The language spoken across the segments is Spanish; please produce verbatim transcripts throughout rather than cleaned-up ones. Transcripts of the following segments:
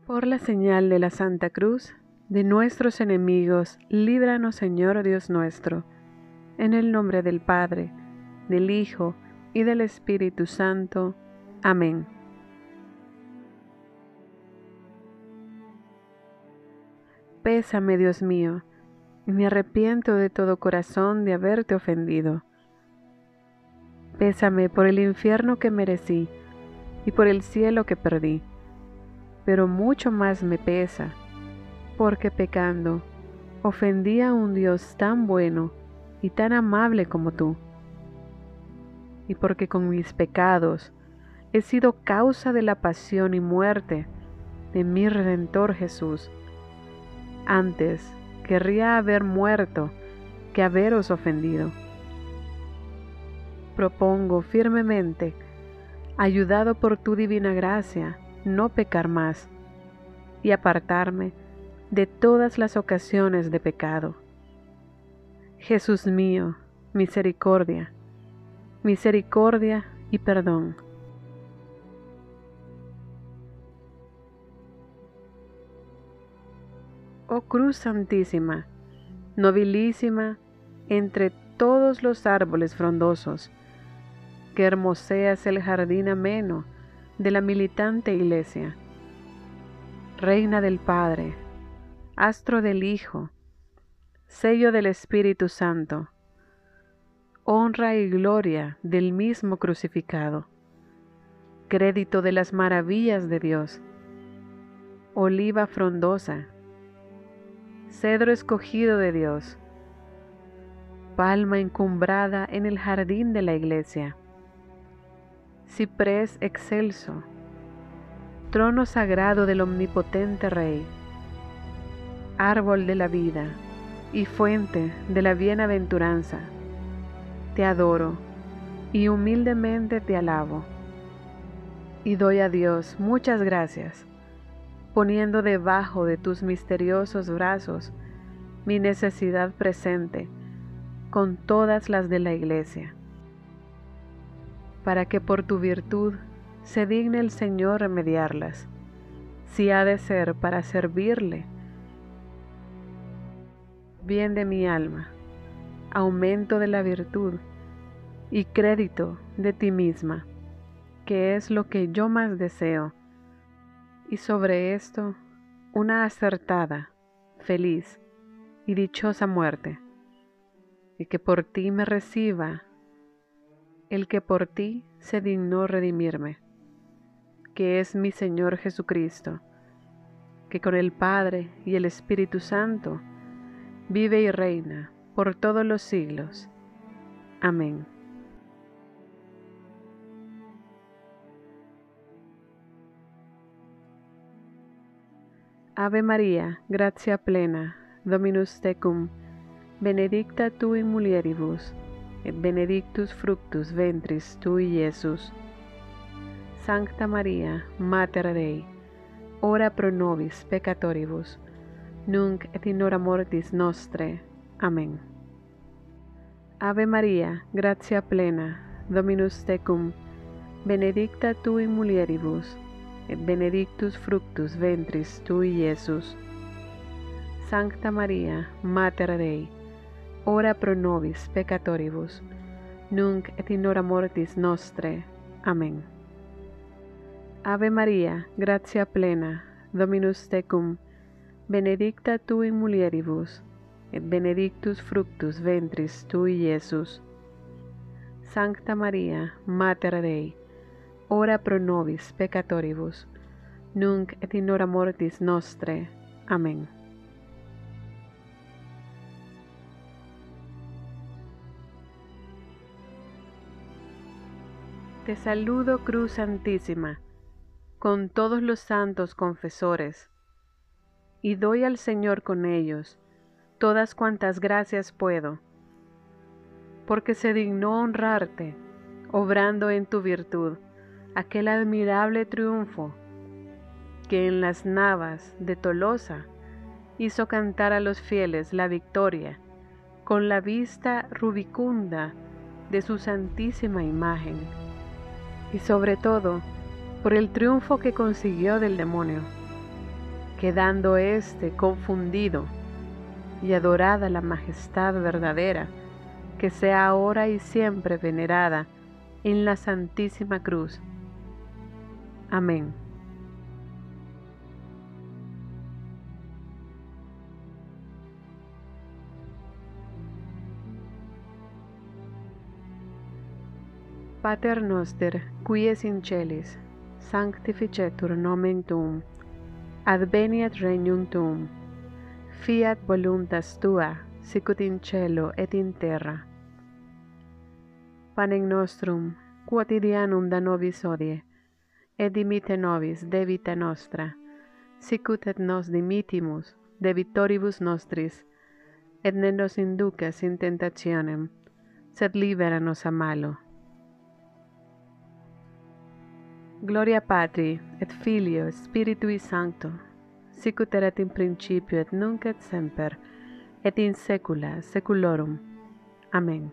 Por la señal de la Santa Cruz, de nuestros enemigos, líbranos, Señor Dios nuestro, en el nombre del Padre, del Hijo y del Espíritu Santo. Amén. Pésame, Dios mío, y me arrepiento de todo corazón de haberte ofendido. Pésame por el infierno que merecí y por el cielo que perdí, pero mucho más me pesa, porque pecando, ofendí a un Dios tan bueno y tan amable como tú, y porque con mis pecados he sido causa de la pasión y muerte de mi Redentor Jesús. Antes querría haber muerto que haberos ofendido. Propongo firmemente, ayudado por tu divina gracia, no pecar más y apartarme de todas las ocasiones de pecado. Jesús mío, misericordia, misericordia y perdón. Oh Cruz Santísima, nobilísima entre todos los árboles frondosos, que hermoseas el jardín ameno de la militante Iglesia. Reina del Padre, astro del Hijo, sello del Espíritu Santo, honra y gloria del mismo crucificado, crédito de las maravillas de Dios, oliva frondosa, cedro escogido de Dios, palma encumbrada en el jardín de la Iglesia, ciprés excelso, trono sagrado del omnipotente Rey, árbol de la vida y fuente de la bienaventuranza, te adoro y humildemente te alabo, y doy a Dios muchas gracias, poniendo debajo de tus misteriosos brazos mi necesidad presente con todas las de la Iglesia, para que por tu virtud se digne el Señor remediarlas, si ha de ser para servirle. Bien de mi alma, aumento de la virtud y crédito de ti misma, que es lo que yo más deseo, y sobre esto una acertada, feliz y dichosa muerte, y que por ti me reciba el que por ti se dignó redimirme, que es mi Señor Jesucristo, que con el Padre y el Espíritu Santo vive y reina por todos los siglos. Amén. Ave María, gratia plena, Dominus tecum, benedicta tu in mulieribus, et benedictus fructus ventris tui, Iesus. Sancta Maria, Mater Dei, ora pro nobis peccatoribus, nunc et in hora mortis nostre. Amén. Ave María, gratia plena, Dominus tecum, benedicta tu in mulieribus, et benedictus fructus ventris tui, Iesus. Sancta Maria, Mater Dei, ora pro nobis peccatoribus, nunc et in hora mortis nostre. Amén. Ave María, gratia plena, Dominus tecum, benedicta tu in mulieribus, et benedictus fructus ventris tui, Iesus. Sancta Maria, Mater Dei, ora pro nobis peccatoribus, nunc et in hora mortis nostre. Amén. Te saludo, Cruz Santísima, con todos los santos confesores, y doy al Señor con ellos todas cuantas gracias puedo, porque se dignó honrarte, obrando en tu virtud aquel admirable triunfo que en las navas de Tolosa hizo cantar a los fieles la victoria con la vista rubicunda de su santísima imagen, y sobre todo por el triunfo que consiguió del demonio, quedando éste confundido, y adorada la majestad verdadera, que sea ahora y siempre venerada en la Santísima Cruz. Amén. Pater noster, qui es in celis, sanctificetur nomen tuum, adveniat regnum tuum, fiat voluntas tua, sicut in cielo et in terra. Panem nostrum quotidianum da nobis hodie, et dimitte nobis debita nostra, sicut et nos dimittimus debitoribus nostris, et ne nos inducas in tentationem, sed libera nos a malo. Gloria Patri, et Filio, Spiritui Sancto, sicut erat in principio et nunc et semper, et in saecula saeculorum. Amen.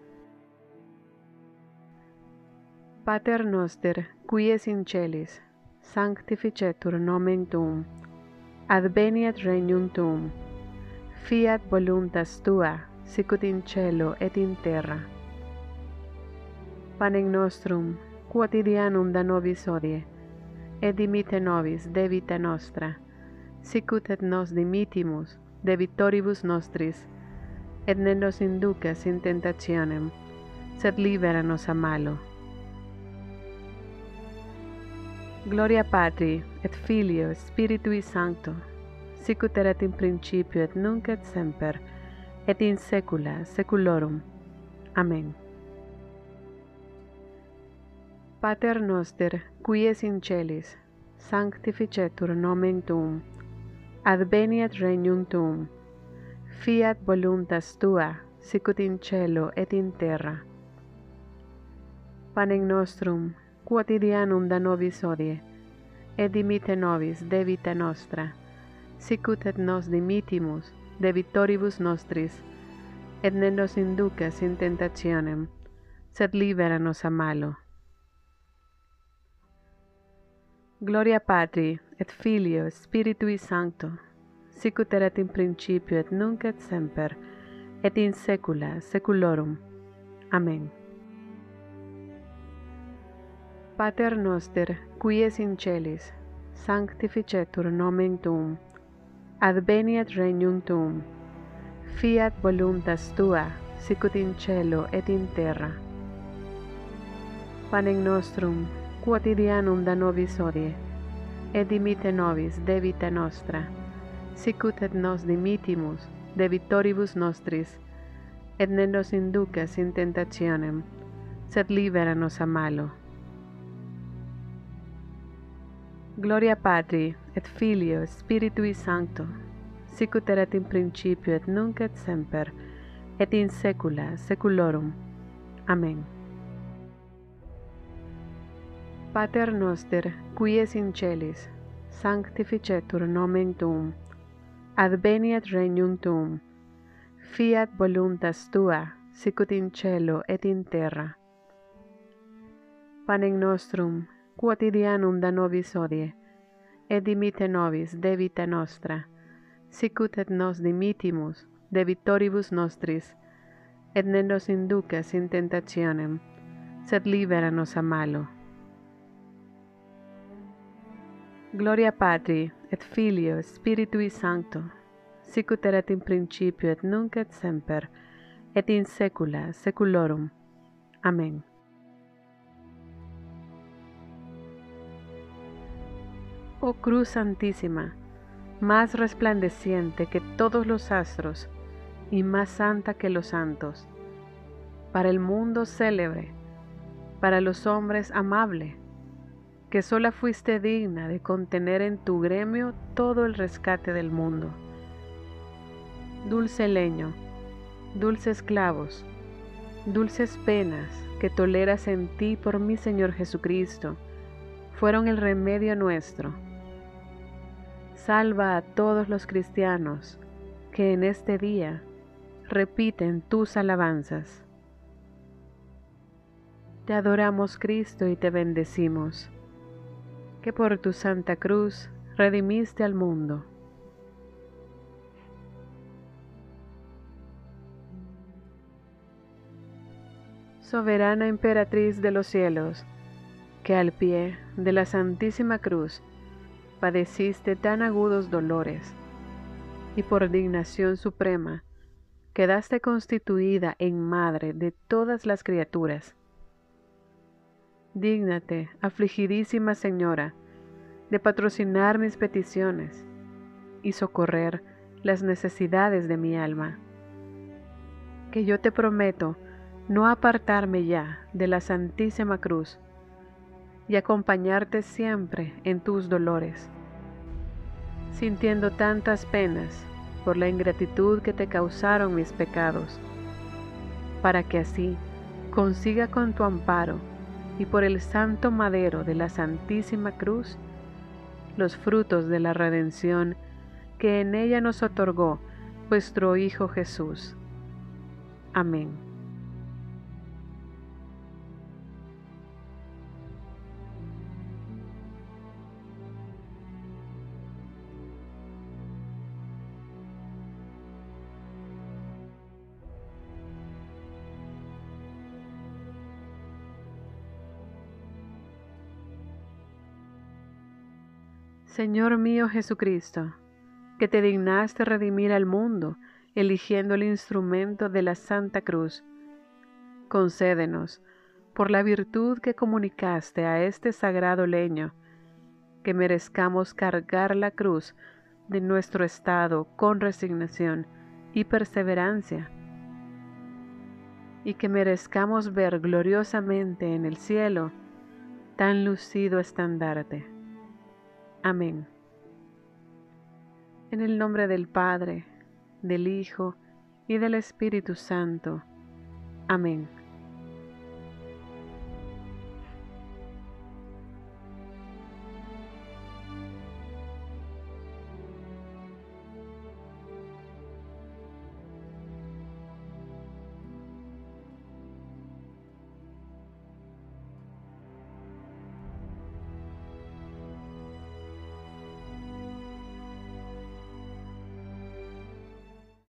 Pater noster, qui es in celis, sanctificetur nomen tuum, adveniat regnum tuum, fiat voluntas tua, sicut in cielo et in terra. Panem nostrum quotidianum da nobis hodie, et dimitte nobis debita nostra, sicut et nos dimittimus debitoribus nostris, et ne nos inducas in tentationem, sed libera nos a malo. Gloria Patri, et Filio, Spiritui Sancto, sicut erat in principio et nunc et semper, et in saecula saeculorum. Amen. Pater noster, qui es in celis, sanctificetur nomen tuum, adveniat regnum tuum, fiat voluntas tua, sicut in cielo et in terra. Panem nostrum quotidianum da nobis hodie, et dimitte nobis debita nostra, sicut et nos dimittimus debitoribus nostris, et ne nos inducas in tentationem, sed libera nos a malo. Gloria Patri, et Filio, Spiritui Sancto, sicut erat in principio et nunc et semper, et in saecula saeculorum. Amen. Pater noster, qui es in celis, sanctificetur nomen tuum, adveniat regnum tuum, fiat voluntas tua, sicut in cielo et in terra. Panem nostrum quotidianum da nobis hodie, et dimitte nobis debita nostra, sicut et nos dimittimus debitoribus nostris, et ne nos inducas in tentationem, sed libera nos a malo. Gloria Patri, et Filio, Spiritui Sancto, sicut erat in principio et nunc et semper, et in saecula saeculorum. Amen. Pater noster, qui es in celis, sanctificetur nomen tuum, adveniat regnum tuum, fiat voluntas tua, sicut in cielo et in terra. Panem nostrum quotidianum da nobis hodie, et dimitte nobis debita nostra, sicut et nos dimittimus debitoribus nostris, et ne nos inducas in tentationem, sed libera nos a malo. Gloria Patri, et Filio, Spiritui Sancto, sicut erat in principio et nunc et semper, et in saecula saeculorum. Amen. Oh Cruz Santísima, más resplandeciente que todos los astros y más santa que los santos, para el mundo célebre, para los hombres amable, que sola fuiste digna de contener en tu gremio todo el rescate del mundo. Dulce leño, dulces clavos, dulces penas que toleras en ti por mi Señor Jesucristo, fueron el remedio nuestro. Salva a todos los cristianos que en este día repiten tus alabanzas. Te adoramos, Cristo, y te bendecimos, que por tu Santa Cruz redimiste al mundo soberana emperatriz de los cielos, que al pie de la Santísima Cruz padeciste tan agudos dolores, y por dignación suprema quedaste constituida en madre de todas las criaturas. Dígnate, afligidísima Señora, de patrocinar mis peticiones y socorrer las necesidades de mi alma, que yo te prometo no apartarme ya de la Santísima Cruz y acompañarte siempre en tus dolores, sintiendo tantas penas por la ingratitud que te causaron mis pecados, para que así consiga con tu amparo y por el santo madero de la Santísima Cruz los frutos de la redención que en ella nos otorgó vuestro Hijo Jesús. Amén. Señor mío Jesucristo, que te dignaste redimir al mundo, eligiendo el instrumento de la Santa Cruz, concédenos, por la virtud que comunicaste a este sagrado leño, que merezcamos cargar la cruz de nuestro estado con resignación y perseverancia, y que merezcamos ver gloriosamente en el cielo tan lucido estandarte. Amén. En el nombre del Padre, del Hijo y del Espíritu Santo. Amén.